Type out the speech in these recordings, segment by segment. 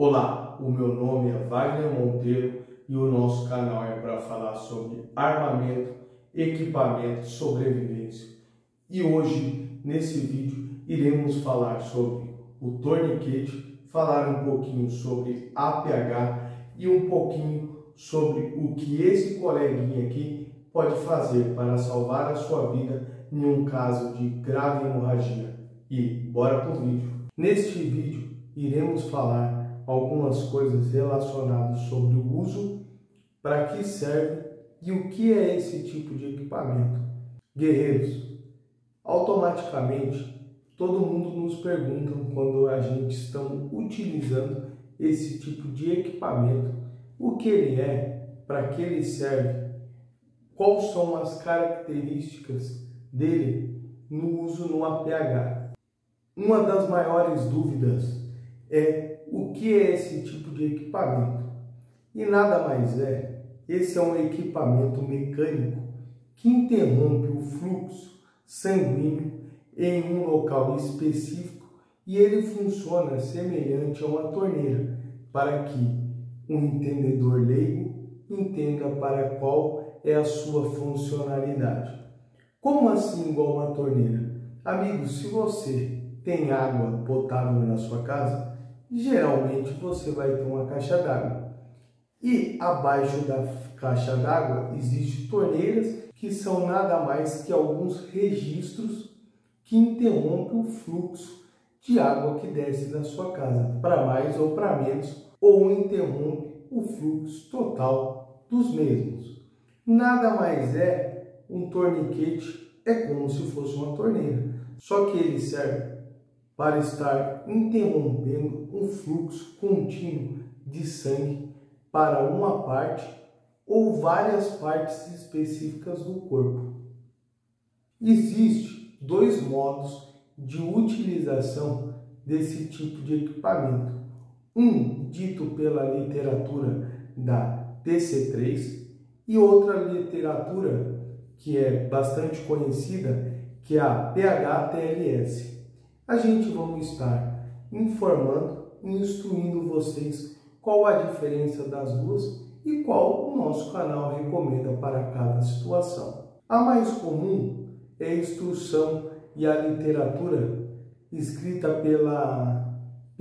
Olá, o meu nome é Wagner Monteiro e o nosso canal é para falar sobre armamento, equipamento, sobrevivência. E hoje, nesse vídeo, iremos falar sobre o torniquete, falar um pouquinho sobre APH e um pouquinho sobre o que esse coleguinha aqui pode fazer para salvar a sua vida em um caso de grave hemorragia. E bora pro vídeo. Neste vídeo, iremos falar algumas coisas relacionadas sobre o uso, para que serve e o que é esse tipo de equipamento. Guerreiros, automaticamente todo mundo nos pergunta quando a gente está utilizando esse tipo de equipamento, o que ele é, para que ele serve, quais são as características dele no uso no APH. Uma das maiores dúvidas é o que é esse tipo de equipamento? E nada mais é, esse é um equipamento mecânico que interrompe o fluxo sanguíneo em um local específico e ele funciona semelhante a uma torneira, para que um entendedor leigo entenda para qual é a sua funcionalidade. Como assim igual uma torneira? Amigos, se você tem água potável na sua casa, geralmente você vai ter uma caixa d'água. E abaixo da caixa d'água existem torneiras que são nada mais que alguns registros que interrompem o fluxo de água que desce na sua casa, para mais ou para menos, ou interrompe o fluxo total dos mesmos. Nada mais é um torniquete, é como se fosse uma torneira, só que ele serve para estar interrompendo um fluxo contínuo de sangue para uma parte ou várias partes específicas do corpo. Existem dois modos de utilização desse tipo de equipamento. Um dito pela literatura da TC3 e outra literatura que é bastante conhecida, que é a PH-TLS. A gente vai estar informando e instruindo vocês qual a diferença das duas e qual o nosso canal recomenda para cada situação. A mais comum é a instrução e a literatura escrita pela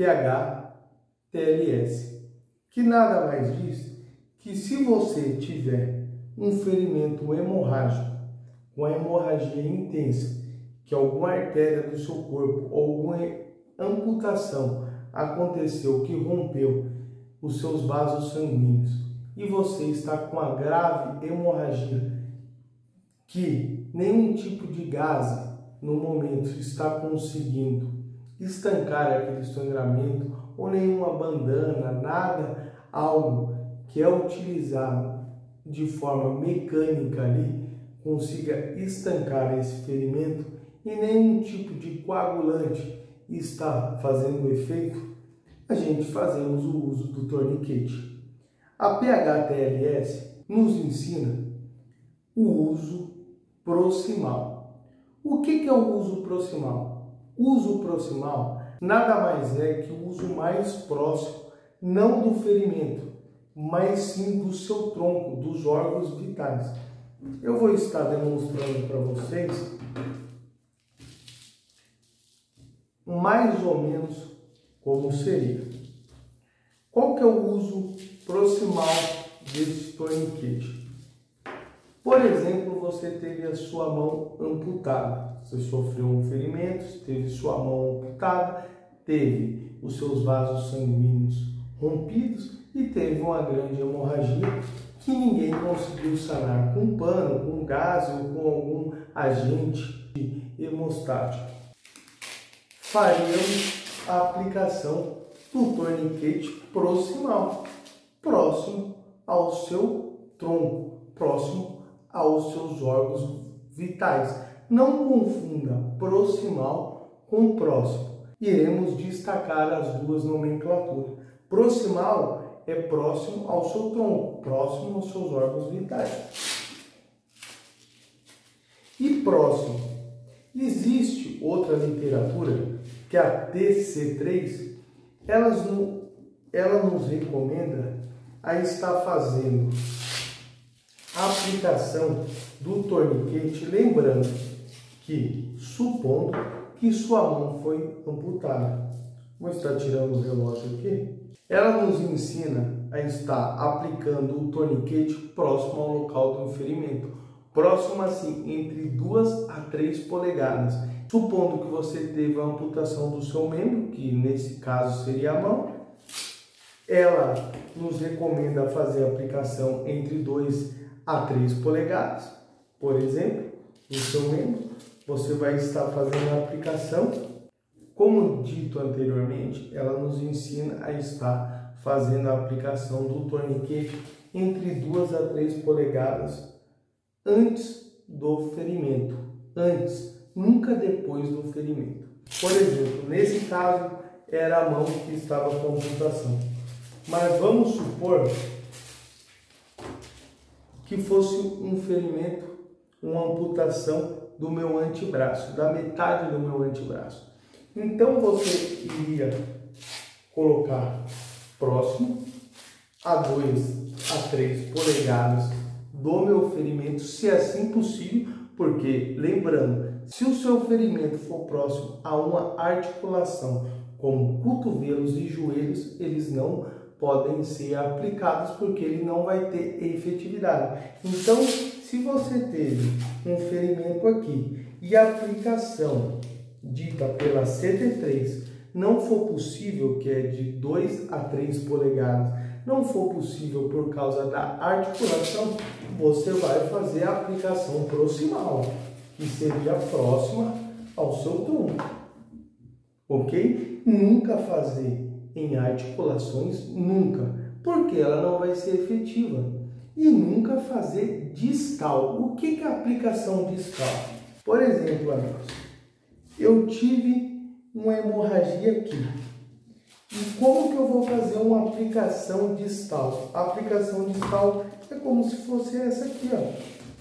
PH-TLS, que nada mais diz que se você tiver um ferimento hemorrágico com a hemorragia intensa, que alguma artéria do seu corpo ou alguma amputação aconteceu que rompeu os seus vasos sanguíneos e você está com a grave hemorragia que nenhum tipo de gás no momento está conseguindo estancar aquele sangramento ou nenhuma bandana, nada, algo que é utilizado de forma mecânica ali consiga estancar esse ferimento e nenhum tipo de coagulante está fazendo efeito, a gente fazemos o uso do torniquete. A PH-TLS nos ensina o uso proximal. O que é o uso proximal? O uso proximal nada mais é que o uso mais próximo, não do ferimento, mas sim do seu tronco, dos órgãos vitais. Eu vou estar demonstrando para vocês mais ou menos como seria. Qual que é o uso proximal desse torniquete? Por exemplo, você teve a sua mão amputada, você sofreu um ferimento, teve sua mão amputada, teve os seus vasos sanguíneos rompidos e teve uma grande hemorragia que ninguém conseguiu sanar com pano, com gás ou com algum agente hemostático. Faríamos a aplicação do torniquete proximal, próximo ao seu tronco, próximo aos seus órgãos vitais. Não confunda proximal com próximo. Iremos destacar as duas nomenclaturas. Proximal é próximo ao seu tronco, próximo aos seus órgãos vitais. E próximo. Existe outra literatura, que é a TC3, elas ela nos recomenda a estar fazendo a aplicação do torniquete, lembrando que, supondo que sua mão foi amputada. Vou estar tirando o relógio aqui. Ela nos ensina a estar aplicando o torniquete próximo ao local do ferimento. Próximo assim, entre 2 a 3 polegadas. Supondo que você teve a amputação do seu membro, que nesse caso seria a mão, ela nos recomenda fazer a aplicação entre 2 a 3 polegadas. Por exemplo, no seu membro, você vai estar fazendo a aplicação. Como dito anteriormente, ela nos ensina a estar fazendo a aplicação do torniquete entre 2 a 3 polegadas antes do ferimento. Antes, nunca depois do ferimento. Por exemplo, nesse caso, era a mão que estava com amputação. Mas vamos supor que fosse um ferimento, uma amputação do meu antebraço, da metade do meu antebraço. Então você iria colocar próximo a 2 a 3 polegadas do meu ferimento, se assim possível, porque lembrando, se o seu ferimento for próximo a uma articulação, como cotovelos e joelhos, eles não podem ser aplicados porque ele não vai ter efetividade. Então, se você teve um ferimento aqui e a aplicação dita pela CT3 não for possível, que é de 2 a 3 polegadas, não for possível por causa da articulação, você vai fazer a aplicação proximal, que seria próxima ao seu tronco, ok? Nunca fazer em articulações, nunca, porque ela não vai ser efetiva. E nunca fazer distal. O que é a aplicação distal? Por exemplo, amigos, eu tive uma hemorragia aqui. E como que eu vou fazer uma aplicação distal? A aplicação distal é como se fosse essa aqui, ó.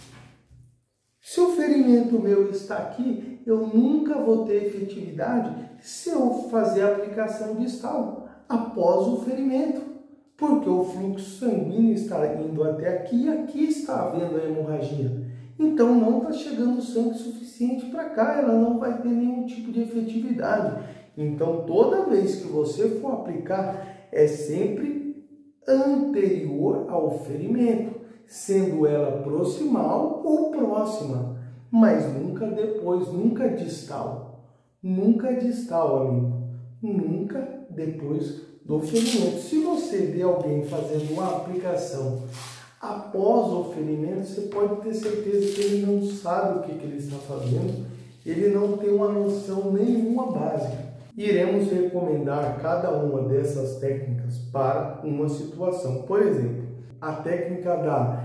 Se o ferimento meu está aqui, eu nunca vou ter efetividade se eu fazer a aplicação distal após o ferimento, porque o fluxo sanguíneo está indo até aqui e aqui está havendo a hemorragia. Então não está chegando sangue suficiente para cá, ela não vai ter nenhum tipo de efetividade. Então toda vez que você for aplicar, é sempre anterior ao ferimento, sendo ela proximal ou próxima, mas nunca depois, nunca distal. Nunca distal, amigo. Nunca depois do ferimento. Se você vê alguém fazendo uma aplicação após o ferimento, você pode ter certeza que ele não sabe o que ele está fazendo, ele não tem uma noção nenhuma básica. Iremos recomendar cada uma dessas técnicas para uma situação. Por exemplo, a técnica da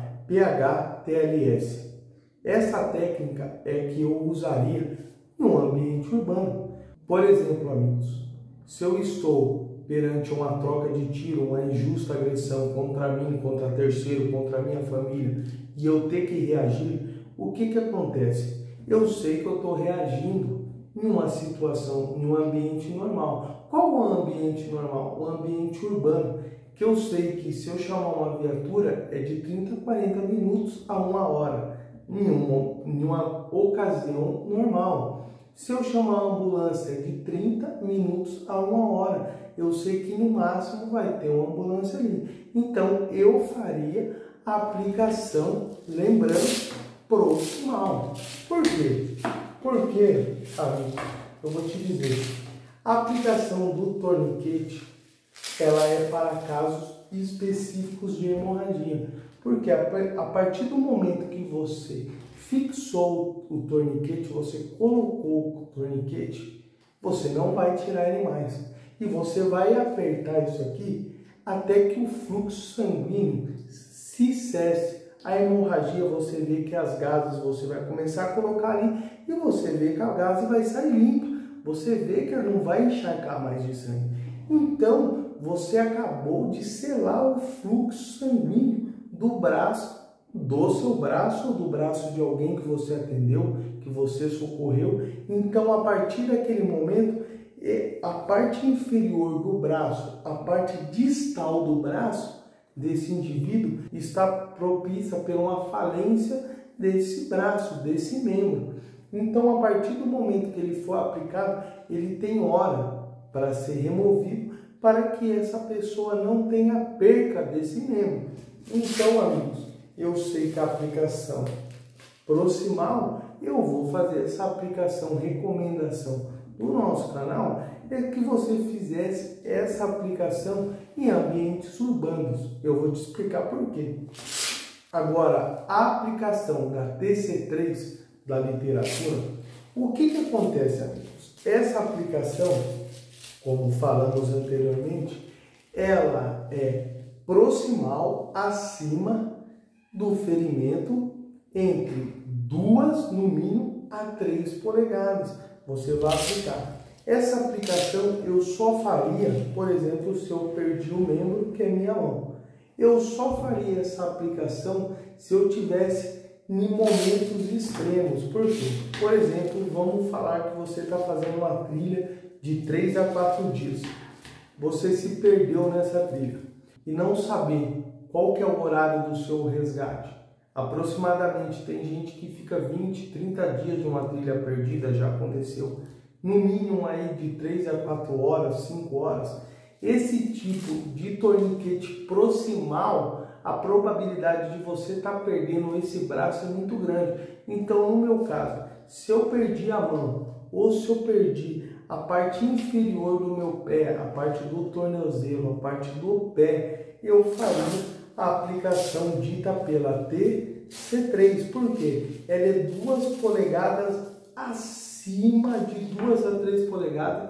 PHTLS. Essa técnica é que eu usaria em um ambiente urbano. Por exemplo, amigos, se eu estou perante uma troca de tiro, uma injusta agressão contra mim, contra terceiro, contra a minha família, e eu ter que reagir, o que acontece? Eu sei que eu estou reagindo em uma situação, em um ambiente normal. Qual é o ambiente normal? O ambiente urbano, que eu sei que se eu chamar uma viatura é de 30 a 40 minutos a 1 hora, em uma ocasião normal. Se eu chamar uma ambulância é de 30 minutos a 1 hora, eu sei que no máximo vai ter uma ambulância ali. Então eu faria a aplicação, lembrando, proximal. Por quê? Porque, amigo, eu vou te dizer, a aplicação do torniquete, ela é para casos específicos de hemorragia. Porque a partir do momento que você fixou o torniquete, você colocou o torniquete, você não vai tirar ele mais. E você vai apertar isso aqui até que o fluxo sanguíneo se cesse. A hemorragia, você vê que as gases você vai começar a colocar ali e você vê que a gase vai sair limpo. Você vê que ela não vai encharcar mais de sangue. Então, você acabou de selar o fluxo sanguíneo do braço, do seu braço ou do braço de alguém que você atendeu, que você socorreu. Então, a partir daquele momento, a parte inferior do braço, a parte distal do braço desse indivíduo está propícia por uma falência desse braço, desse membro. Então, a partir do momento que ele for aplicado, ele tem hora para ser removido, para que essa pessoa não tenha perca desse membro. Então, amigos, eu sei que a aplicação proximal, eu vou fazer essa aplicação, recomendação do nosso canal, é que você fizesse essa aplicação em ambientes urbanos. Eu vou te explicar por quê. Agora, a aplicação da TC3 da literatura, o que acontece, amigos? Essa aplicação, como falamos anteriormente, ela é proximal acima do ferimento entre 2, no mínimo, a 3 polegadas. Você vai aplicar. Essa aplicação eu só faria, por exemplo, se eu perdi o membro, que é minha mão. Eu só faria essa aplicação se eu tivesse em momentos extremos. Por quê? Por exemplo, vamos falar que você está fazendo uma trilha de 3 a 4 dias. Você se perdeu nessa trilha e não saber qual que é o horário do seu resgate. Aproximadamente tem gente que fica 20, 30 dias de uma trilha perdida, já aconteceu. No mínimo aí de 3 a 4 horas, 5 horas. Esse tipo de torniquete proximal, a probabilidade de você estar perdendo esse braço é muito grande. Então, no meu caso, se eu perdi a mão ou se eu perdi a parte inferior do meu pé, a parte do tornozelo, a parte do pé, eu faria a aplicação dita pela TC3. Por quê? Ela é 2 polegadas acima, de 2 a 3 polegadas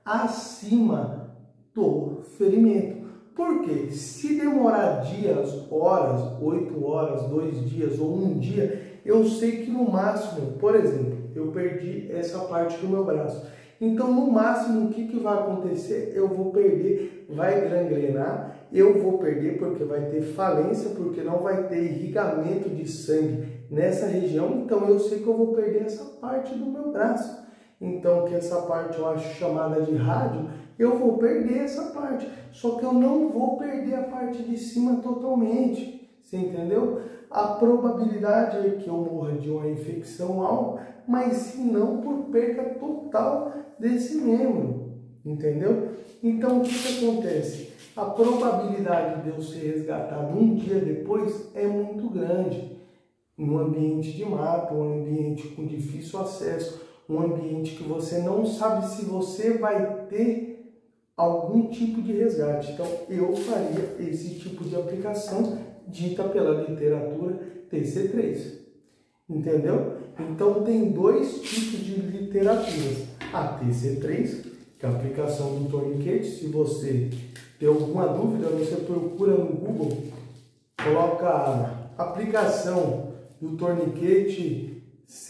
acima do ferimento. Por quê? Se demorar dias, horas, 8 horas, 2 dias ou 1 dia, eu sei que no máximo, por exemplo, eu perdi essa parte do meu braço. Então, no máximo, o que vai acontecer? Eu vou perder, vai gangrenar, eu vou perder porque vai ter falência, porque não vai ter irrigamento de sangue nessa região. Então, eu sei que eu vou perder essa parte do meu braço. Então, que essa parte eu acho chamada de rádio, eu vou perder essa parte. Só que eu não vou perder a parte de cima totalmente. Você entendeu? A probabilidade é que eu morra de uma infecção algo, mas se não por perca total desse membro. Entendeu? Então, o que acontece? A probabilidade de eu ser resgatado um dia depois é muito grande. Num ambiente de mato, um ambiente com difícil acesso, um ambiente que você não sabe se você vai ter algum tipo de resgate. Então, eu faria esse tipo de aplicação dita pela literatura TC3. Entendeu? Então, tem 2 tipos de literaturas. A TC3, que é a aplicação do torniquete. Se você tem alguma dúvida, você procura no Google, coloca a aplicação do torniquete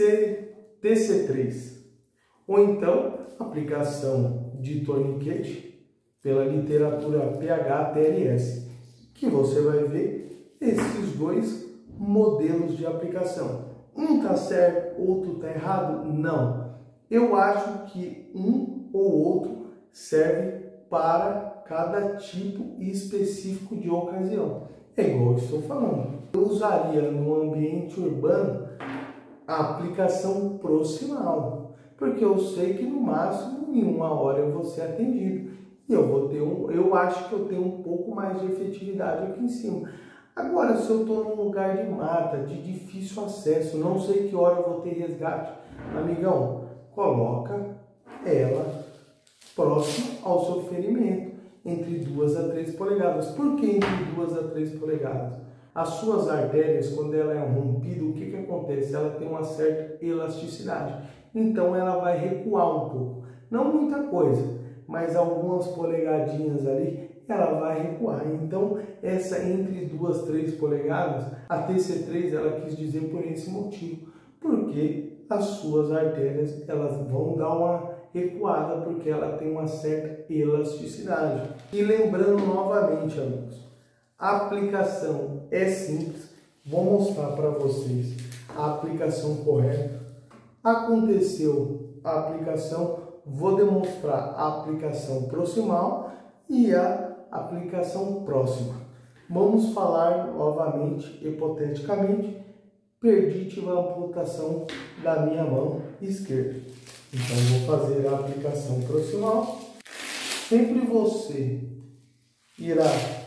TC3. Ou então, aplicação de torniquete pela literatura PHTLS, que você vai ver esses 2 modelos de aplicação. Um está certo, outro está errado? Não. Eu acho que um ou outro serve para cada tipo específico de ocasião. É igual eu estou falando. Eu usaria no ambiente urbano a aplicação proximal, porque eu sei que no máximo em 1 hora eu vou ser atendido e eu acho que eu tenho um pouco mais de efetividade aqui em cima. Agora, se eu estou num lugar de mata, de difícil acesso, não sei que hora eu vou ter resgate, amigão, coloca ela próximo ao seu ferimento, entre 2 a 3 polegadas. Por que entre 2 a 3 polegadas? As suas artérias, quando ela é rompida, o que acontece? Ela tem uma certa elasticidade. Então, ela vai recuar um pouco. Não muita coisa, mas algumas polegadinhas ali, ela vai recuar. Então, essa entre 2 a 3 polegadas, a TC3, ela quis dizer por esse motivo. Porque as suas artérias, elas vão dar uma recuada, porque ela tem uma certa elasticidade. E lembrando novamente, amigos, a aplicação é simples. Vou mostrar para vocês a aplicação correta. Aconteceu a aplicação, vou demonstrar a aplicação proximal e a aplicação próxima. Vamos falar novamente, hipoteticamente, perdi, tive a amputação da minha mão esquerda. Então, vou fazer a aplicação proximal. Sempre você irá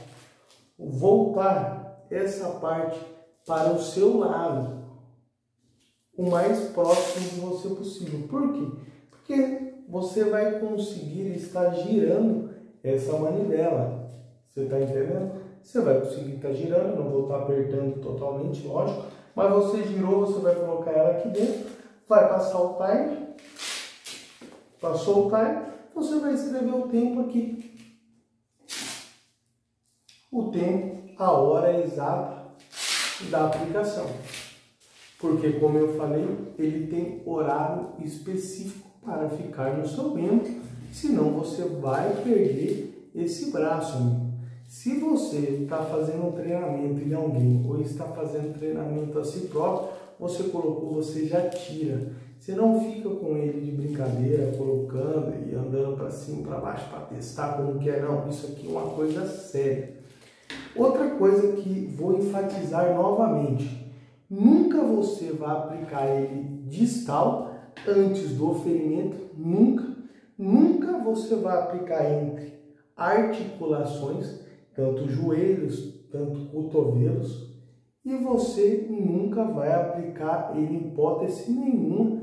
voltar essa parte para o seu lado, o mais próximo de você possível. Por quê? Porque você vai conseguir estar girando essa manivela. Você está entendendo? Você vai conseguir estar girando, não vou estar apertando totalmente, lógico. Mas você girou, você vai colocar ela aqui dentro, vai passar o time. Passou o time, você vai escrever o tempo aqui. O tempo, a hora exata da aplicação. Porque, como eu falei, ele tem horário específico para ficar no seu membro, senão você vai perder esse braço, amigo. Se você está fazendo um treinamento em alguém ou está fazendo treinamento a si próprio, você colocou, você já tira. Você não fica com ele de brincadeira, colocando e andando para cima e para baixo para testar como que é. Não, isso aqui é uma coisa séria. Outra coisa que vou enfatizar novamente, nunca você vai aplicar ele distal antes do ferimento, nunca você vai aplicar entre articulações, tanto joelhos, tanto cotovelos, e você nunca vai aplicar ele em hipótese nenhuma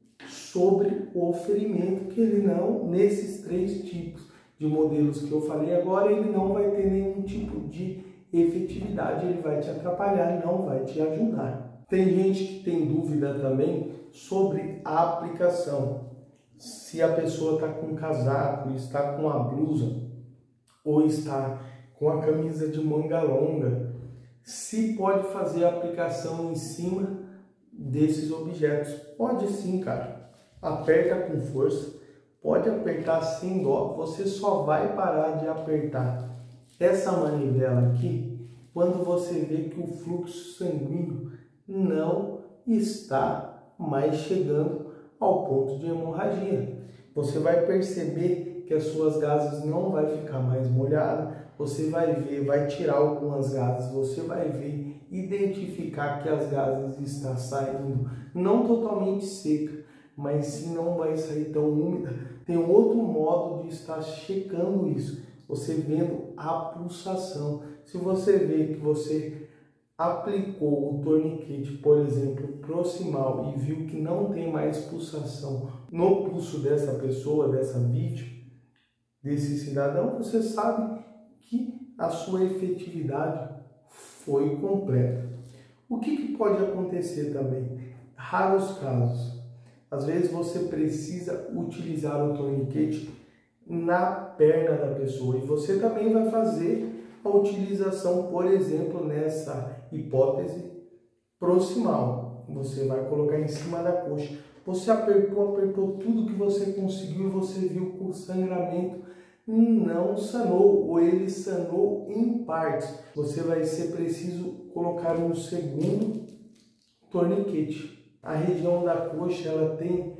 sobre o ferimento, que ele não, nesses 3 tipos de modelos que eu falei agora, ele não vai ter nenhum tipo de efetividade, ele vai te atrapalhar, não vai te ajudar. Tem gente que tem dúvida também sobre a aplicação. Se a pessoa está com casaco, está com a blusa, ou está com a camisa de manga longa, se pode fazer a aplicação em cima desses objetos. Pode sim, cara. Aperta com força, pode apertar sem dó, você só vai parar de apertar essa manivela aqui quando você vê que o fluxo sanguíneo não está mais chegando ao ponto de hemorragia. Você vai perceber que as suas gases não vai ficar mais molhadas, você vai ver, vai tirar algumas gases, você vai ver, identificar que as gases estão saindo não totalmente seca, mas sim não vai sair tão úmida. Tem outro modo de estar checando isso, você vendo a pulsação. Se você vê que você aplicou o torniquete, por exemplo, proximal, e viu que não tem mais pulsação no pulso dessa pessoa, dessa vítima, desse cidadão, você sabe que a sua efetividade foi completa. O que pode acontecer também? Raros casos. Às vezes você precisa utilizar o torniquete na perna da pessoa e você também vai fazer a utilização, por exemplo, nessa hipótese proximal. Você vai colocar em cima da coxa. Você apertou tudo que você conseguiu e você viu que o sangramento não sanou, ou ele sanou em partes. Você vai ser preciso colocar um segundo torniquete. A região da coxa ela tem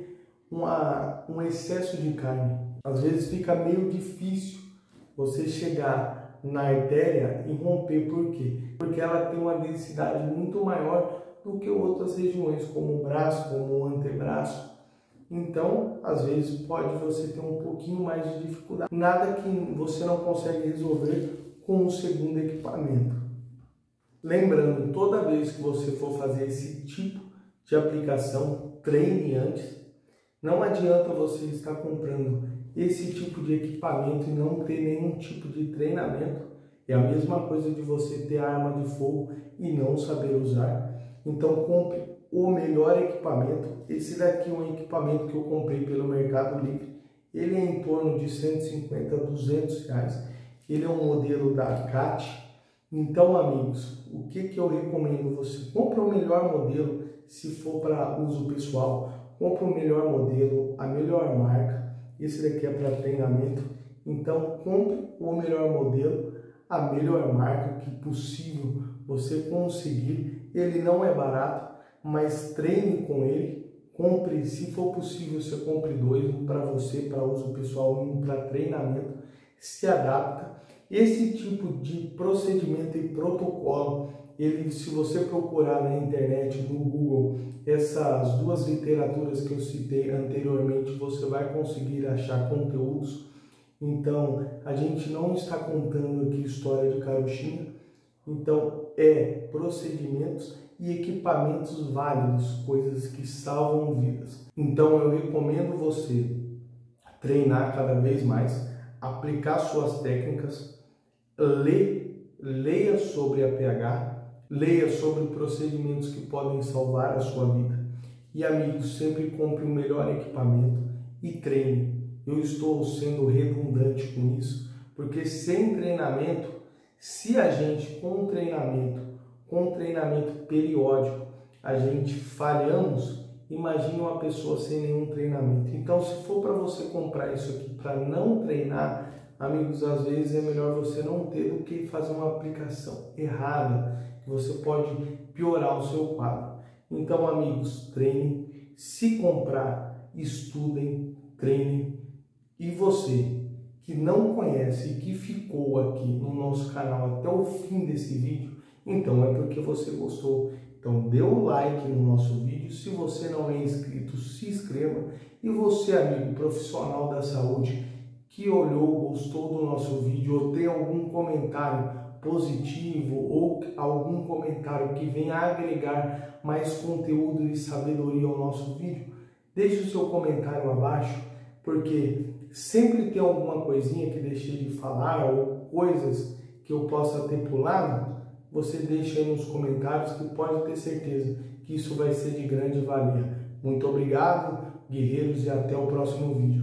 um excesso de carne. Às vezes fica meio difícil você chegar na artéria e romper. Por quê? Porque ela tem uma densidade muito maior do que outras regiões, como o braço, como o antebraço. Então, às vezes pode você ter um pouquinho mais de dificuldade. Nada que você não consegue resolver com o segundo equipamento. Lembrando, toda vez que você for fazer esse tipo de aplicação, treine antes. Não adianta você estar comprando esse tipo de equipamento e não ter nenhum tipo de treinamento. É a mesma coisa de você ter arma de fogo e não saber usar. Então compre o melhor equipamento. Esse daqui é um equipamento que eu comprei pelo Mercado Livre. Ele é em torno de 150 a 200 reais. Ele é um modelo da CAT. Então, amigos, o que eu recomendo? Você compre o melhor modelo se for para uso pessoal. Compre o melhor modelo, a melhor marca. Esse daqui é para treinamento. Então, compre o melhor modelo, a melhor marca que possível você conseguir. Ele não é barato, mas treine com ele, compre, se for possível, você compre 2, um para você, para uso pessoal, um para treinamento, se adapta. Esse tipo de procedimento e protocolo, se você procurar na internet, no Google, essas 2 literaturas que eu citei anteriormente, você vai conseguir achar conteúdos. Então, a gente não está contando aqui história de carochinha. Então, procedimentos e equipamentos válidos, coisas que salvam vidas. Então, eu recomendo você treinar cada vez mais, aplicar suas técnicas, leia sobre a pH, leia sobre procedimentos que podem salvar a sua vida. E, amigos, sempre compre o melhor equipamento e treine. Eu estou sendo redundante com isso, porque sem treinamento, se a gente com treinamento periódico, a gente falhamos, imagine uma pessoa sem nenhum treinamento. Então, se for para você comprar isso aqui para não treinar, amigos, às vezes é melhor você não ter do que fazer uma aplicação errada, que você pode piorar o seu quadro. Então, amigos, treinem. Se comprar, estudem, treinem. E você que não conhece e que ficou aqui no nosso canal até o fim desse vídeo, então é porque você gostou. Então dê um like no nosso vídeo. Se você não é inscrito, se inscreva. E você, amigo profissional da saúde, que olhou, gostou do nosso vídeo ou tem algum comentário positivo ou algum comentário que venha agregar mais conteúdo e sabedoria ao nosso vídeo, deixe o seu comentário abaixo, porque sempre tem alguma coisinha que deixei de falar ou coisas que eu possa ter pulado, você deixa aí nos comentários que pode ter certeza que isso vai ser de grande valia. Muito obrigado, guerreiros, e até o próximo vídeo.